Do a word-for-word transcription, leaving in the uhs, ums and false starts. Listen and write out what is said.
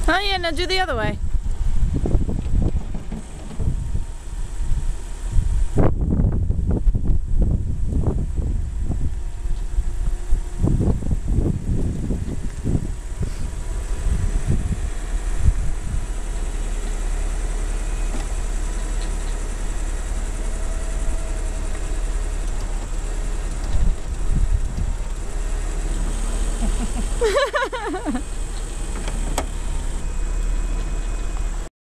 Oh yeah, now do the other way. Ha ha ha ha!